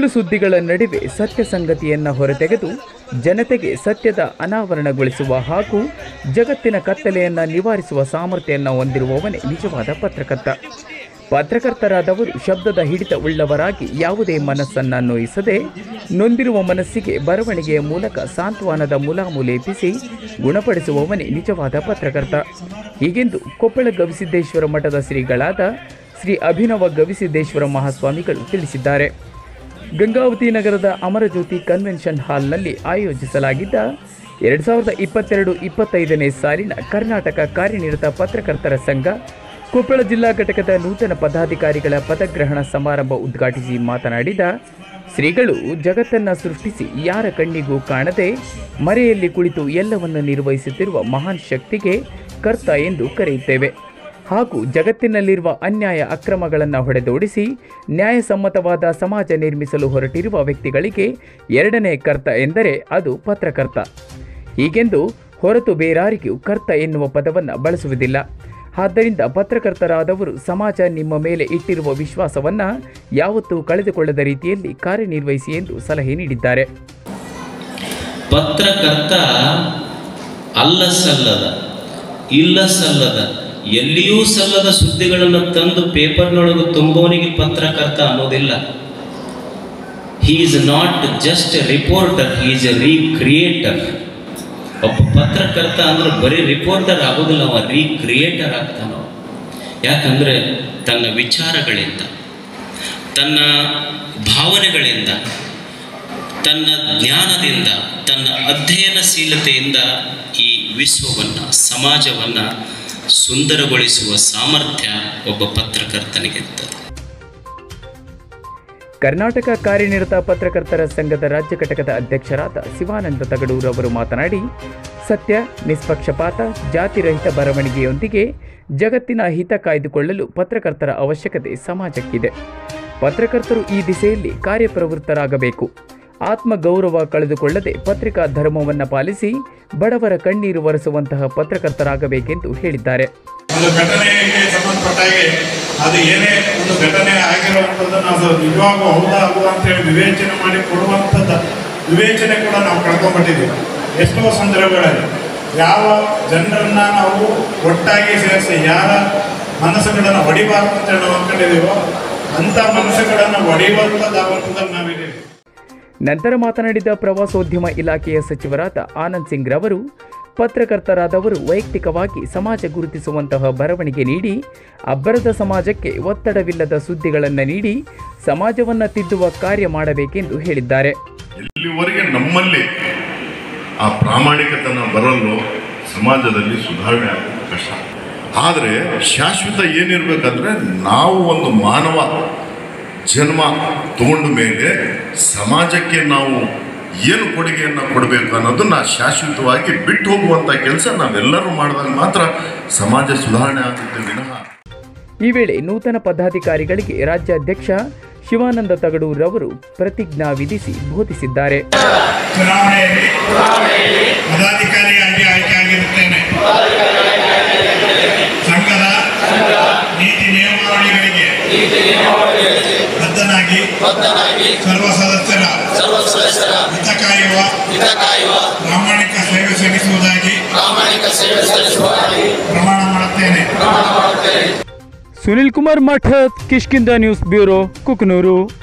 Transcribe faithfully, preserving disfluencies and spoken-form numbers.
ಸುಳ್ಳು ಸುದ್ದಿಗಳ ನಡುವೆ ಸತ್ಯ ಸಂಗತಿಯನ್ನು ಹೊರತೆಗೆದು ಜನತೆಗೆ ಸತ್ಯದ ಅನಾವರಣಗೊಳಿಸುವ ಹಾಗೂ ಜಗತ್ತಿನ ಕತ್ತಲೆಯನ್ನು ನಿವಾರಿಸುವ ಸಾಮರ್ಥ್ಯವನ್ನು ಹೊಂದಿರುವವನೇ ನಿಜವಾದ ಪತ್ರಕರ್ತ. ಪತ್ರಕರ್ತರಾದವರು ಶಬ್ದದ ಹಿಡಿತ ಉಳ್ಳವರಾಗಿ ಯಾವುದೇ ಮನಸ್ಸನ್ನು ನೋಯಿಸದೆ ನೊಂದಿರುವ ಮನಸ್ಸಿಗೆ ಬರವಣಿಗೆಯ ಮೂಲಕ ಸಾಂತ್ವನದ ಮುಲಾಮು ಲೇಪಿಸಿ ಗುಣಪಡಿಸುವವನೇ ನಿಜವಾದ ಪತ್ರಕರ್ತ. ಹೀಗೆಂದು ಕೊಪ್ಪಳ ಗವಿಸಿದ್ದೇಶ್ವರ ಮಠದ ಶ್ರೀಗಳಾದ ಶ್ರೀ ಅಭಿನವ ಗವಿಸಿದ್ದೇಶ್ವರ ಮಹಾಸ್ವಾಮಿಗಳು ತಿಳಿಸಿದ್ದಾರೆ. ಗಂಗಾವತಿ ನಗರದ ಅಮರಜ್ಯೋತಿ ಕನ್ವೆನ್ಷನ್ ಹಾಲ್ನಲ್ಲಿ ಆಯೋಜಿಸಲಾಗಿದ್ದ ಎರಡು ಸಾವಿರದ ಇಪ್ಪತ್ತೆರಡು ಇಪ್ಪತ್ತೈದನೇ ಸಾಲಿನ ಕರ್ನಾಟಕ ಕಾರ್ಯನಿರತ ಪತ್ರಕರ್ತರ ಸಂಘ ಕೊಪ್ಪಳ ಜಿಲ್ಲಾ ಘಟಕದ ನೂತನ ಪದಾಧಿಕಾರಿಗಳ ಪದಗ್ರಹಣ ಸಮಾರಂಭ ಉದ್ಘಾಟಿಸಿ ಮಾತನಾಡಿದ ಶ್ರೀಗಳು ಜಗತ್ತನ್ನು ಸೃಷ್ಟಿಸಿ ಯಾರ ಕಣ್ಣಿಗೂ ಕಾಣದೆ ಮರೆಯಲ್ಲಿ ಕುಳಿತು ಎಲ್ಲವನ್ನು ನಿರ್ವಹಿಸುತ್ತಿರುವ ಮಹಾನ್ ಶಕ್ತಿಗೆ ಕರ್ತ ಎಂದು ಕರೆಯುತ್ತೇವೆ. ಹಾಗೂ ಜಗತ್ತಿನಲ್ಲಿರುವ ಅನ್ಯಾಯ ಅಕ್ರಮಗಳನ್ನು ಹೊಡೆದೋಡಿಸಿ ನ್ಯಾಯಸಮ್ಮತವಾದ ಸಮಾಜ ನಿರ್ಮಿಸಲು ಹೊರಟಿರುವ ವ್ಯಕ್ತಿಗಳಿಗೆ ಎರಡನೇ ಕರ್ತ ಎಂದರೆ ಅದು ಪತ್ರಕರ್ತ. ಹೀಗೆಂದು ಹೊರತು ಬೇರಾರಿಗೂ ಕರ್ತ ಎನ್ನುವ ಪದವನ್ನು ಬಳಸುವುದಿಲ್ಲ. ಆದ್ದರಿಂದ ಪತ್ರಕರ್ತರಾದವರು ಸಮಾಜ ನಿಮ್ಮ ಮೇಲೆ ಇಟ್ಟಿರುವ ವಿಶ್ವಾಸವನ್ನು ಯಾವತ್ತೂ ಕಳೆದುಕೊಳ್ಳದ ರೀತಿಯಲ್ಲಿ ಕಾರ್ಯನಿರ್ವಹಿಸಿ ಎಂದು ಸಲಹೆ ನೀಡಿದ್ದಾರೆ. ಪತ್ರಕರ್ತ ಅಲ್ಲ ಸಲ್ಲದ ಇಲ್ಲ ಸಲ್ಲದ ಎಲ್ಲಿಯೂ ಸಲ್ಲದ ಸುದ್ದಿಗಳನ್ನು ತಂದು ಪೇಪರ್ನೊಳಗೆ ತುಂಬುವನಿಗೆ ಪತ್ರಕರ್ತ ಅನ್ನೋದಿಲ್ಲ. He is not just a reporter, he is a recreator. ಒಬ್ಬ ಪತ್ರಕರ್ತ ಅಂದ್ರೆ ಬರೀ ರಿಪೋರ್ಟರ್ ಆಗೋದಿಲ್ಲ, ಅವ ರೀಕ್ರಿಯೇಟರ್ ಆಗ್ತಾನೋ. ಯಾಕಂದರೆ ತನ್ನ ವಿಚಾರಗಳಿಂದ, ತನ್ನ ಭಾವನೆಗಳಿಂದ, ತನ್ನ ಜ್ಞಾನದಿಂದ, ತನ್ನ ಅಧ್ಯಯನಶೀಲತೆಯಿಂದ ಈ ವಿಶ್ವವನ್ನು, ಸಮಾಜವನ್ನು ಸುಂದರಗೊಳಿಸುವ ಸಾಮರ್ಥ್ಯ ಒಬ್ಬ ಪತ್ರಕರ್ತನಿಗಿರ್ತದೆ. ಕರ್ನಾಟಕ ಕಾರ್ಯನಿರತ ಪತ್ರಕರ್ತರ ಸಂಘದ ರಾಜ್ಯ ಘಟಕದ ಅಧ್ಯಕ್ಷರಾದ ಶಿವಾನಂದ ತಗಡೂರು ಅವರು ಮಾತನಾಡಿ, ಸತ್ಯ, ನಿಷ್ಪಕ್ಷಪಾತ, ಜಾತಿರಹಿತ ಬರವಣಿಗೆಯೊಂದಿಗೆ ಜಗತ್ತಿನ ಹಿತ ಕಾಯ್ದುಕೊಳ್ಳಲು ಪತ್ರಕರ್ತರ ಅವಶ್ಯಕತೆ ಸಮಾಜಕ್ಕಿದೆ. ಪತ್ರಕರ್ತರು ಈ ದಿಸೆಯಲ್ಲಿ ಕಾರ್ಯಪ್ರವೃತ್ತರಾಗಬೇಕು. ಆತ್ಮಗೌರವ ಕಳೆದುಕೊಳ್ಳದೆ ಪತ್ರಿಕಾ ಧರ್ಮವನ್ನು ಪಾಲಿಸಿ ಬಡವರ ಕಣ್ಣೀರು ಒರೆಸುವಂತಹ ಪತ್ರಕರ್ತರಾಗಬೇಕೆಂದು ಹೇಳಿದ್ದಾರೆ. ಒಂದು ಘಟನೆಗೆ ಸಂಬಂಧಪಟ್ಟಾಗೆ ಅದು ಏನೇ ಒಂದು ಘಟನೆ ಆಗಿರುವಂಥದ್ದನ್ನು ಅದು ನಿಜವಾಗೂ ಹೌದಾ ಅಲ್ವಾ ಅಂತೇಳಿ ವಿವೇಚನೆ ಮಾಡಿ ಕೊಡುವಂಥದ್ದು ವಿವೇಚನೆ ಕೂಡ ನಾವು ಕಳ್ಕೊಂಡ್ಬಿಟ್ಟಿದ್ದೀವಿ. ಎಷ್ಟೋ ಸಂದರ್ಭಗಳಲ್ಲಿ ಯಾವ ಜನರನ್ನು ನಾವು ಒಟ್ಟಾಗಿ ಸೇರಿಸಿ ಯಾರ ಮನಸ್ಸುಗಳನ್ನು ಹೊಡಿಬಾರ್ದು ಅಂತ ಹೇಳಿ ಅಂದ್ಕೊಂಡಿದ್ದೀವೋ ಅಂಥ ಮನಸ್ಸುಗಳನ್ನು ಹೊಡೆಯುವಂಥದ್ದಾಗುವಂಥದ್ದು ನಾವಿದ್ದೀವಿ. ನಂತರ ಮಾತನಾಡಿದ ಪ್ರವಾಸೋದ್ಯಮ ಇಲಾಖೆಯ ಸಚಿವರಾದ ಆನಂದ್ ಸಿಂಗ್ ರವರು, ಪತ್ರಕರ್ತರಾದವರು ವೈಯಕ್ತಿಕವಾಗಿ ಸಮಾಜ ಗುರುತಿಸುವಂತಹ ಬರವಣಿಗೆ ನೀಡಿ ಅಬ್ಬರದ ಸಮಾಜಕ್ಕೆ ಒತ್ತಡವಿಲ್ಲದ ಸುದ್ದಿಗಳನ್ನು ನೀಡಿ ಸಮಾಜವನ್ನು ತಿದ್ದುವ ಕಾರ್ಯ ಮಾಡಬೇಕೆಂದು ಹೇಳಿದ್ದಾರೆ. ಇಲ್ಲಿವರೆಗೆ ನಮ್ಮಲ್ಲಿ ಆ ಪ್ರಾಮಾಣಿಕತನ ಬರಲು ಸಮಾಜದಲ್ಲಿ ಸುಧಾರಣೆ ಆಗೋದು ಕಷ್ಟ. ಆದರೆ ಶಾಶ್ವತ ಏನಿರಬೇಕಂದ್ರೆ ನಾವು ಒಂದು ಮಾನವ ಜನ್ಮ ತಗೊಂಡ ಮೇಲೆ ಸಮಾಜಕ್ಕೆ ನಾವು ಏನು ಕೊಡುಗೆಯನ್ನು ಕೊಡಬೇಕು ಅನ್ನೋದನ್ನು ಶಾಶ್ವತವಾಗಿ ಬಿಟ್ಟು ಹೋಗುವಂಥ ಕೆಲಸ ನಾವೆಲ್ಲರೂ ಮಾಡಿದಾಗ ಮಾತ್ರ ಸಮಾಜ ಸುಧಾರಣೆ ಆಗುತ್ತೆ ವಿನಃ. ಈ ವೇಳೆ ನೂತನ ಪದಾಧಿಕಾರಿಗಳಿಗೆ ರಾಜ್ಯಾಧ್ಯಕ್ಷ ಶಿವಾನಂದ ತಗಡೂರವರು ಪ್ರತಿಜ್ಞಾ ವಿಧಿಸಿ ಬೋಧಿಸಿದ್ದಾರೆ. ಚುನಾವಣೆಯಲ್ಲಿ ಪದಾಧಿಕಾರಿಯಾಗಿ ಆಯ್ಕೆಯಾಗಿರುತ್ತೇನೆ. ಸಂಘದ ನೀತಿ ನಿಯಮಾವಳಿಗಳಿಗೆ ಬದ್ಧನಾಗಿ ಸರ್ವ ಸದಸ್ಯರ ಹಿತ ಕಾಯುವ ಪ್ರಾಮಾಣಿಕ ಸೇವೆ ಸಲ್ಲಿಸುವುದಾಗಿ ಪ್ರಮಾಣ ಮಾಡುತ್ತೇನೆ. Sunil Kumar Mathad Kishkindha news bureau Kukanur.